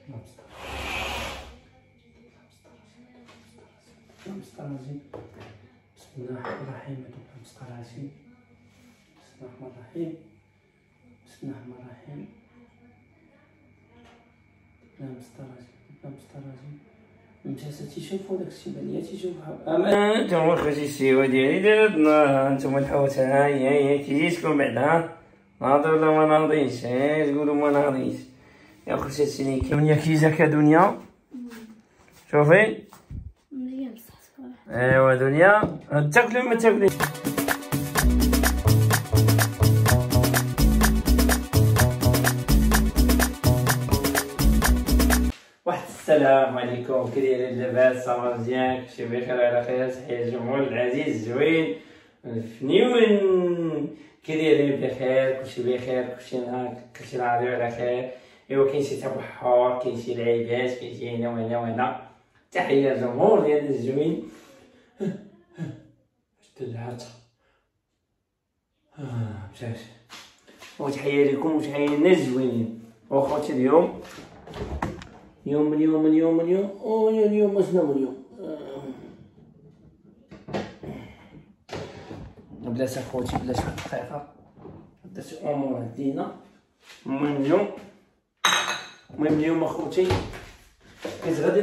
مسطرازي. بسم الله الرحمن الرحيم. مسطرازي. بسم الله الرحمن الرحيم. بسم الله الرحمن الرحيم. لا مسطرازي. مجالسة تيشوفو داكشي بان ليا تيشوفها. اما نتوما خوتي السيوا ديالي دابا نتوما الحوت ها هي كيجيتكم بعدا ناضي ولا ما ناضيش؟ تقولوا ما ناضيش يا خوتي. هادشي لي كاين. دنيا كيجاك يا دنيا؟ شوفي مزيان بصح صراحة. ايوا دنيا تاكلي ولا ما تاكليش؟ السلام عليكم. كي دايرين لاباس؟ صافا مزيان؟ كلشي بخير على خير؟ تحية الجمهور العزيز الزوين الفنيون. كي دايرين؟ بخير كلشي بخير كلشي نهار كلشي راضي على خير. ايوا كاين شي تبحر كاين شي لعيبات كاين شي هنا وهنا وهنا. تحية الجمهور ديال الزوين. دلعات مشات. وتحية لكم وتحية للناس الزوينين. وخوتي اليوم اليوم شنو اليوم؟ بلاش اخوتي بلاش دقيقة بدات امور هدينا. المهم اليوم اخوتي كنت غادي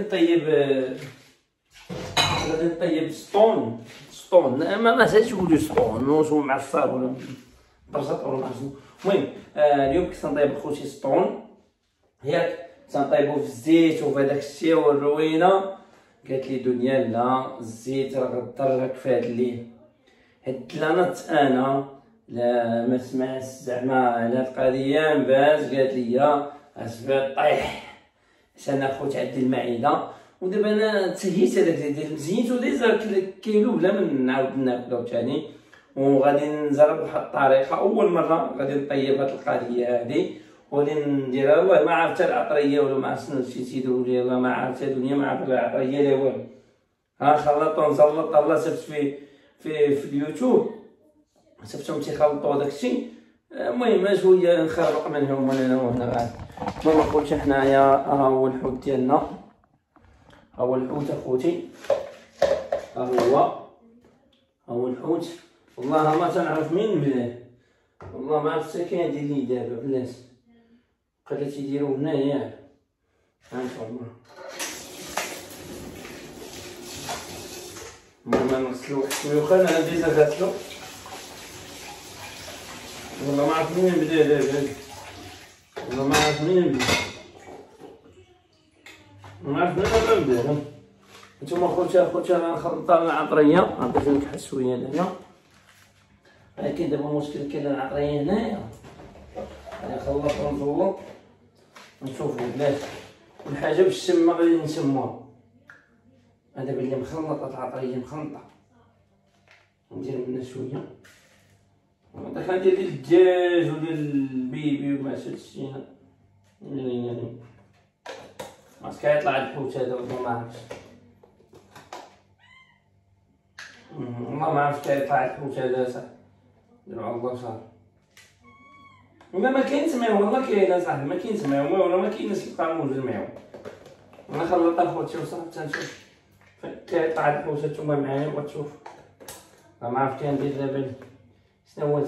نطيب سطون ما سالتش تقولوا سطون واش هو معصر ولا برزط ولا معصر. المهم اليوم كنت نطيب اخوتي سطون ياك تنطيبو في الزيت وفي هداك الشيء والروينه. قالت لي دنيا لا الزيت راه غضرك في هاد الليل. هدلانت انا لا ما سمعت زعما على هاد القضيه من بعد. قالت لي اسباب طيح انا خوت عندي المعده. ودابا انا تهيت هذاك ديال مزيتو ديزا كيلو بلا ما نعاود ناكلو ثاني. وغادي نجرب واحد الطريقه اول مره غادي نطيب هاد القضيه هادي وغادي نديرها. والله ما عرفت العطريه ولا ما عرفت شي تيديروا لي والله ما عرفت الدنيا ما عرفت العطريه لا والو. خلطو نزلط الله شفت في اليوتيوب شفتهم تيخلطوا داكشي. المهم شويه نخربق منهم وانا وهنا غاد. المهم اخوتي حنايا ها هو الحوت ديالنا. ها هو الحوت اخوتي. ها هو الحوت. والله ما تنعرف مين نبداه. والله ما عرفت كاين ديال لي دابا بلاش بقا تيديروا هنايا. هانتوما المهم نغسلو واحد شويه واخا انا ديجا غاسلو. والله ما عرفت منين نبدا دابا. والله ما عرفت منين نبدا. ما عرفت منين نبدا. نتوما خوتي انا نخلطها مع العطريه. نعطيك نكحل شويه لهنا. ولكن دابا المشكل كاين العطريه هنايا. انا خلط ونزلط نشوفو بلاش والحاجه بالشمه غادي نسموها. هذا بلي مخلطه العطريه مخلطه. ندير منها شويه ونعطيك ندير ديال الدجاج وديال البيبي وما شفتينا يعني ماسك يطلع الحوت هذا والله ما عرفتش. والله ما عرفت يطلع الحوت هذا صح. ديرو على الله صافي. ولا ما كاين تماو والله كاين اصاحبي ما كاين تماو ولا ما كاين ناس كيبقى موجود الماو. انا خلطت اخوتي وصافي تنشوف كيطلع الحوت نتوما معايا وتشوف. ما عرفت ندير دابا شنو هو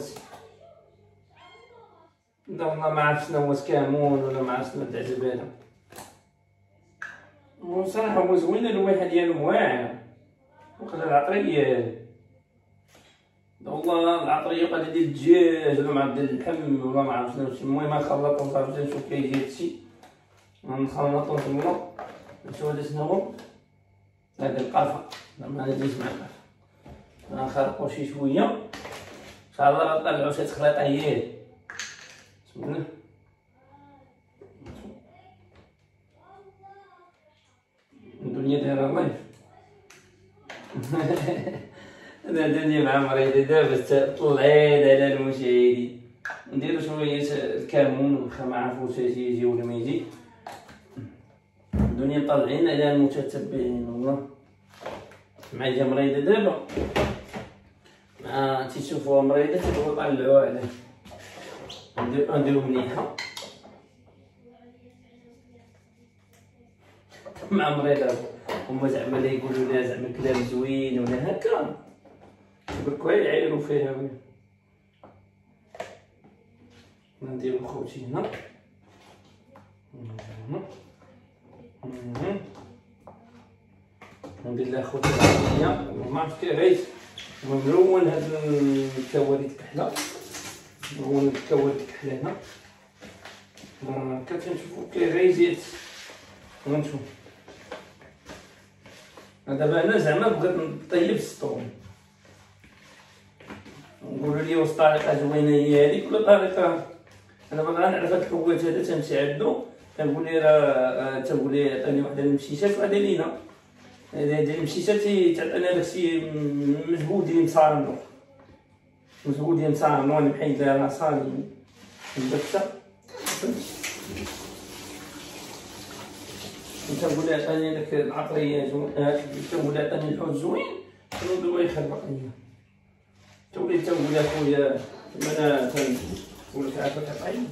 والله ما عرفت شنو هو كامون ولا ما عرفت شنو تعجب هذا. وصراحه هو زوين الريحه ديالو واعره وخلى العطريه. والله العطريه بقى ديال الدجاج ولا مع ديال اللحم ولا ما عرفت شنو. المهم نخلطو صافي نشوف كيجي هادشي. نخلطو تما نشوف هذا شنو هو. هذا القرفه ما نديرش مع القرفه. نخرقو شي شويه ان شاء الله غنطلعو شي تخليطه هي. بسم الله. الدنيا دايره لايف. انا الدنيا مع مريضه دابا طلعين على المشاهدين. نديرو شويه الكمون واخا ما عرفوش يجي ولا ما يجي. الدنيا طالعين على المتتبعين والله. معايا مريضه دابا ما تيشوفوها مريضه تيبغيو يطلعوها عليه. نديرو مليحه مع مريض هما زعما لا يقولوا لها زعما كلام زوين ولا هكا يبركوا يعايروا فيها. نديرو خوتي هنا ندير لها خوتي العربية ما عرفت كيف عيت. المهم نلون هاد الكواليد كحلة، نلون الكواليد كحلة هنا هكا تنشوفو كي غيزيد. غنشوف دابا انا زعما بغيت نطيب السطون، نقولوا لي واش طريقه زوينه هي هذيك ولا طريقه. انا باغي نعرف هاد الحوايج هذا تنمشي عندو تنقول ليه راه تنقول ليه عطيني واحد المشيشات وهذا لينا هذه المشيشات تعطينا داكشي مجهود ديال مصارنو مجهود ديال مصارنو انا محيد لها صالي البته تنقول ليه عطيني داك العطريه تنقول ليه عطيني الحوت زوين تنوض يخربق ليا تولي تنقول لها خويا انا تنقول لك عافاك عطيني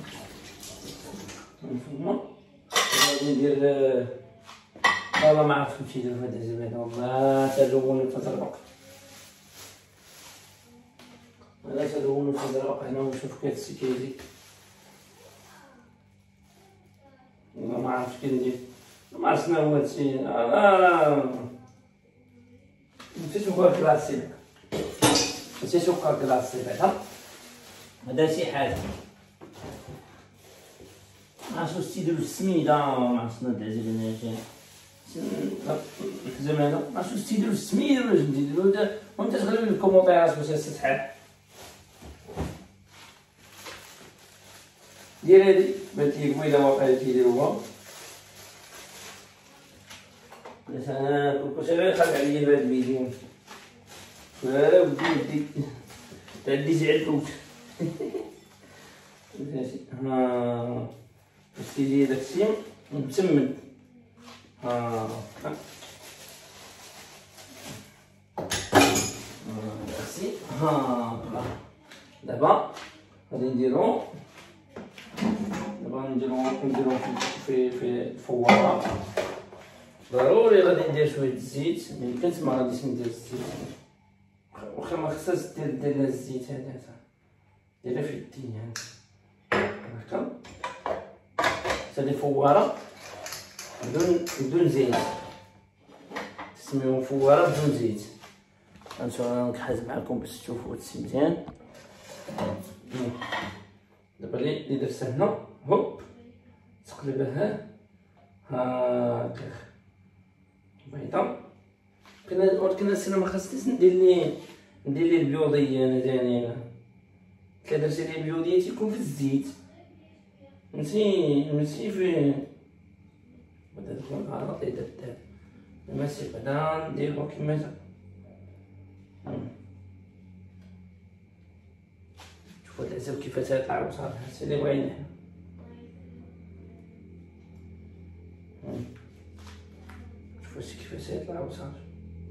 نفهمو غادي ندير والله ما عرفت نمشي ندير هاد الزبادة والله تلونو تزربق انا تلونو تزربق هنا ونشوف كيف السي كيزيد والله ما عرفتش كي ندير ما عرفت شنو هو هادشي ماشي سكر كلاسي ماشي سكر كلاسي بعدا هذا شي حاجة معرفتش واش تيديرو السميده معرفتش ما تعجبني شي زعما معرفتش واش تيديرو السميده ولا شنو تيديرو وانت تخليو لي الكومونتيرات باش تتحل دير هادي بانت لي قبيله واقيلا تيديروها مثلا كلشي غير خلي عليا بهاد الفيديو ودي تعدي زعلتوك ماشي ها تيجي داكشي متسمن داكشي دابا غادي نديرو في الفواره ضروري غادي ندير شويه الزيت ميمكنش ما غاديش ندير الزيت واخا ما خصهاش دير الزيت هذا ديرها في الدين يعني هكا هذه فواره بدون زيت تسميو فواره بدون زيت. غنشوف انا نكحز معكم باش تشوفوا هادشي مزيان. دابا اللي درت هنا هوب تقلبها هكا بيضه كنا السنه ما خصنيش ندير لي البيوضيه انا داني كي درتي لي البيوضيه تيكون في الزيت ماشي في بدا تكون غلط درت ماشي بعدا نديرو كيما هكا شوفوا العسل كيفاش تطلع وصافي هادشي اللي بغينا شوفوا هادشي كيفاش يطلع وصافي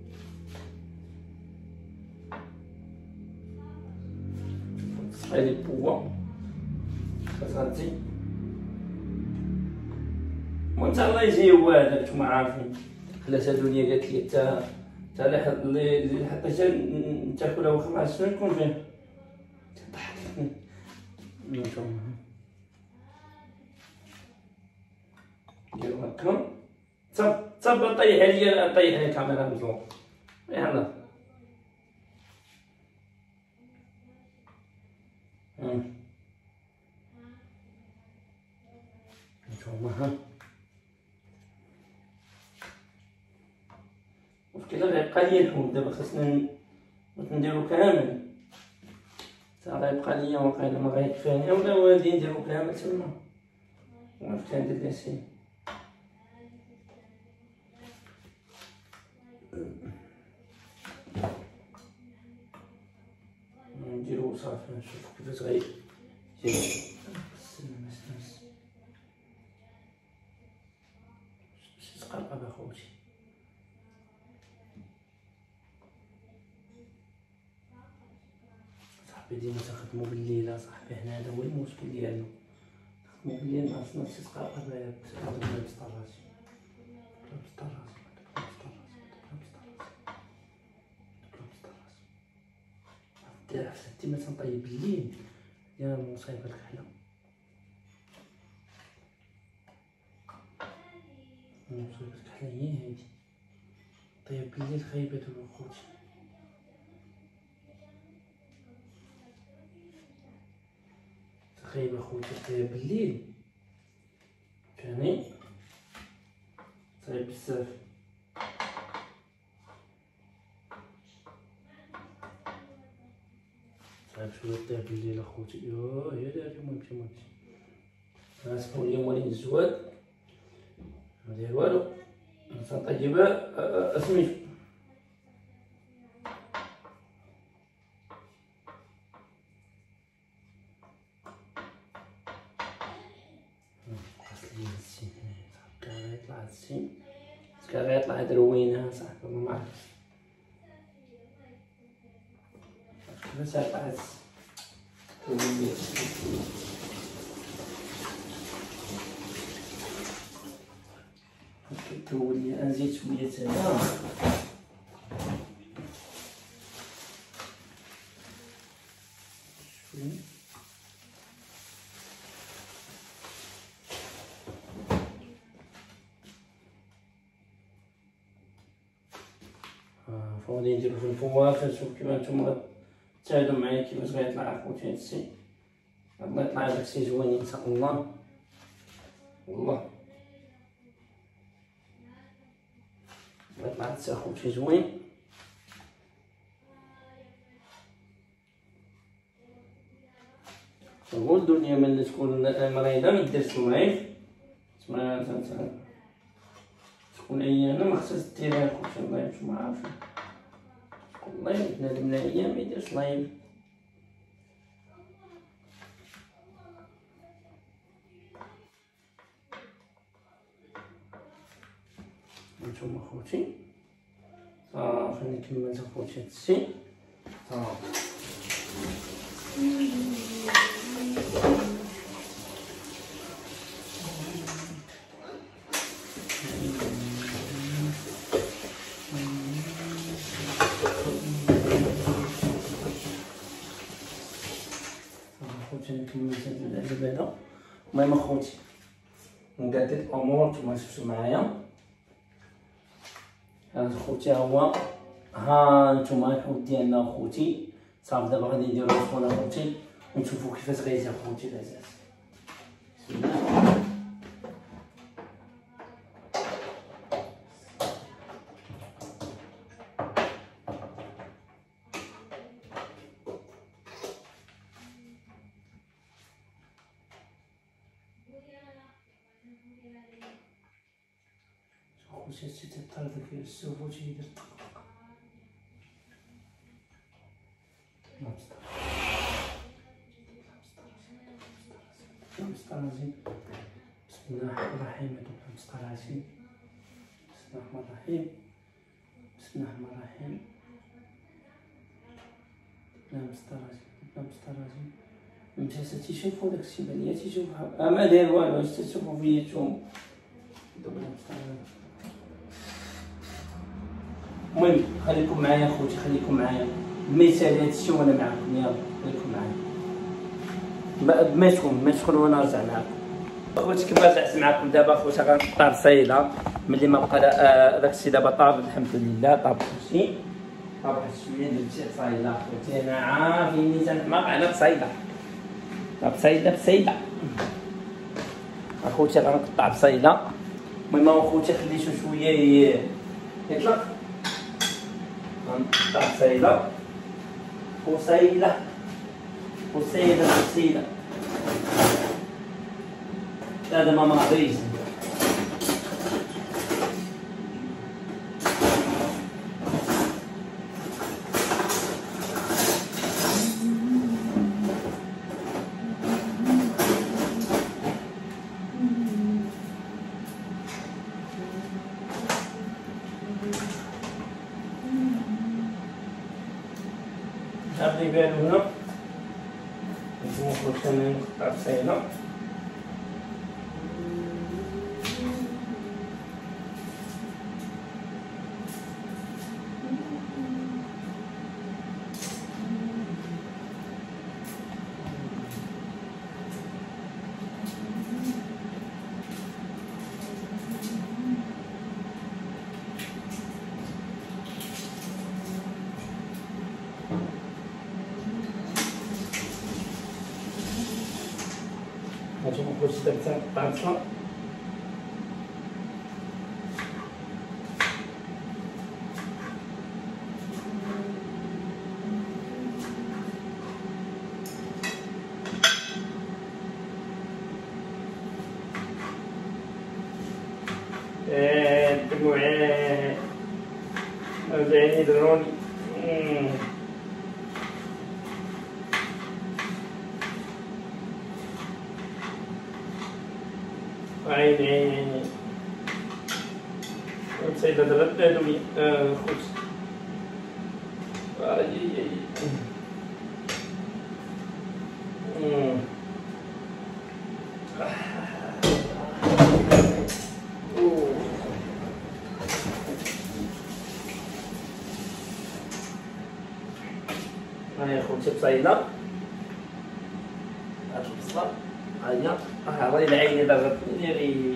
هادي البوة غتغطي وانت الله يجي هو هذاك نتوما عارفين حنا سالوني قالت لي تا اللي حطيتها تاكلها واخا شنو يكون فيه ضحكتني نتوما نديرو هكا صافي طيح عليا الكاميرا مزوق يلاه نتوما ها كذا غيبقى ليا الحوت دابا خاصنا نديرو كامل تا غيبقى ليا واقيلا ما غيكفاني ولا والدي نديرو كامل تما عرفت ندير داكشي نديرو صافي نشوف كيفاش غيجي شي تقرقب اخوتي صاحبي ديما تخدمو بالليل صاحبي هنا هذا هو المشكل ديالنا نخدمو بالليل ما عرفناش شي تقرقب بسبب الطراج ديرها في 6 ايام تنطيب بالليل يا مصيبه الكحله. مصيبه الكحله هي هادي طيب بالليل خايبه خوتي. خايبه خوتي طيب بالليل فهمتني صعيب بزاف. صعيب شويه طيب بالليل اخوتي. يا داري مهمتي غنسمحو ليا مولين الزواد مدير والو تنطيبها سميتو غيطلع السين غيطلع دروينها صاحبي ما عرفتش كيفاش غيطلع تولي نزيد شويه هنا فغادي نديرو في الفواكه. نشوف كيما نتوما تساعدو معايا كيفاش غيطلع اخوتي هادشي. الله يطلع داكشي زوين ان شاء الله. والله يطلع هادشي اخوتي زوين. ولدو الدنيا ملي تكون مريضه ميدير سمعيف تكون عيانه ما خصهاش ديرها اخوتي. الله نتوما عارفين والله بنادم عيان ميديرش لايف. نتوما اخوتي صافي نكمل اخوتي هادشي صافي. نكمل هاد هذا. المهم اخوتي نقاد الامور نتوما شفتو معايا. هذا خوتي هو ها نتوما الحوت ديالنا اخوتي صافي. دابا غادي نديرو الفرن اخوتي ونشوفو كيفاش غيجي اخوتي الاساس. خوتي هادشي تيطرد فيه السوف وتيدير طق. مسطرازين بسم الله الرحمن الرحيم. هادوك مسطرازين بسم الله الرحمن الرحيم. بسم الله الرحمن الرحيم. لا مسطرازين متى تيشوفو داكشي بان تيشوفها ما داير والو تشوفو فيا نتوما دوك مسطرازين. المهم خليكم معايا اخوتي خليكم معايا المثال هادشي وانا معاكم. يلا خليكم معايا ما تكون وانا نرجع معاكم اخوتي. كما رجعت معاكم دابا اخوتي غنقطع البصيله ملي ما بقى داكشي دابا طاب الحمد لله. طاب كلشي طاب واحد شويه درتي بصيله اخوتي. انا عارفين ميزان ما على بصيله بصيله اخوتي غنقطع بصيله. المهم اخوتي خليتو شويه يطلق غنقطع بصيله بصيله هذا ما ماضيش. هذا يبان هنا نشوفو كمان نقطع بصيله. خوتي درت الطاسه دموعات رجعيني دروني عيني سيدة درت هادو خوت هاهي خوتي بصيدة هاد البصلة هاهي الله يلعيني ضربتني ديالي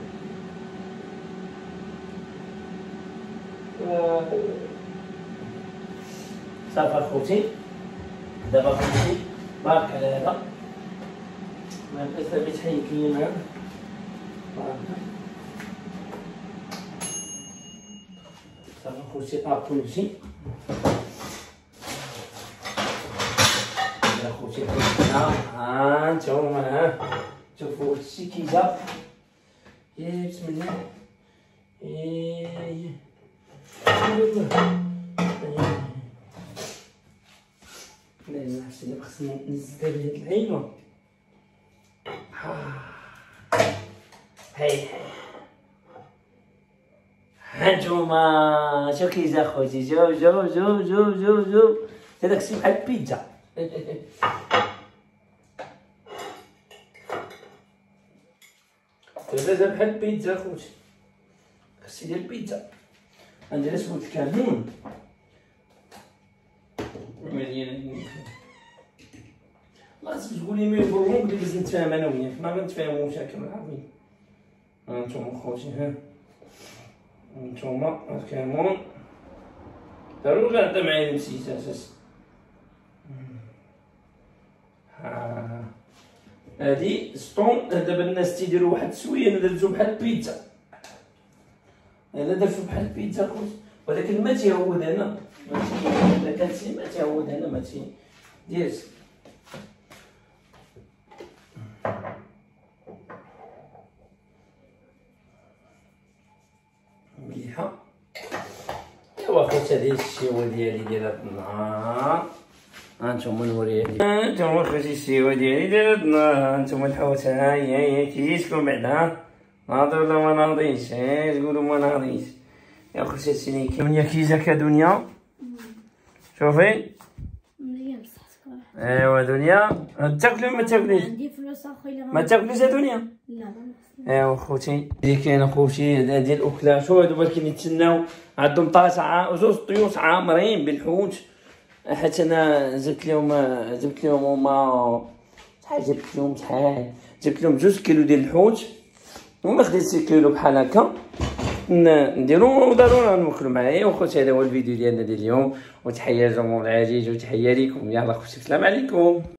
صافي خوتي دابا خوتي بارك على هذا ما بقيت دابا تحيك لي معاه صافي خوتي كلشي خوتي ها نتوما شوفوا هادشي كي جا بسم الله لا حسيت خصني نزيد هاد العينه هاي هانتوما شوف كي جا خوتي شوف هذاك الشيء بحال البيتزا هذا بحال البيتزا خوتي خصني ديال البيتزا غندير سموت الكمون مليانه لازم تقولي مي برموك اللي باش نتفاهم انا وياك ما غنتفاهموش هكا العظيم هانتوما خوتي ها هانتوما الكمون ضروري غنعطي معايا نسيت اساس هادي سطون دابا الناس تيديروا واحد السويه انا درتو بحال البيتزا انا درتو بحال البيتزا خوتي ولكن ما تيعود انا الا كان شي ما تيعود انا ما تيديرش مليحه ايوا خوتي هادي الشيوه ديالي ديال هاد النهار هانتوما نوريها لكم هانتوما خوتي الشيوه ديالي ديال هاد النهار هانتوما الحوت هي كيجيكم بعدا ناضي ولا ما ناضيش تقولوا ما ناضيش يا خوتي هادشي اللي كاين دنيا كي جاك دنيا شوفي مزيان بصح سكر ايوا دنيا تاكلي ما تاكليش عندي فلوس اخويا ما تاكليش يا دنيا لا ايوا خوتي اللي كاين اخوتي هادي الاكله شو هادو باقيين يتسناو عندهم طاسه وجوج طيوس عامرين بالحوت حتى انا جبت لهم هما شحال جبت لهم 2 كيلو ديال الحوت وما خديت 6 كيلو بحال هكا نديرو ضروري نوكلو معايا. وخوتي هذا هو الفيديو ديالنا ديال اليوم، وتحيه لجمهور العزيز وتحيه ليكم. يلا خوتي السلام عليكم.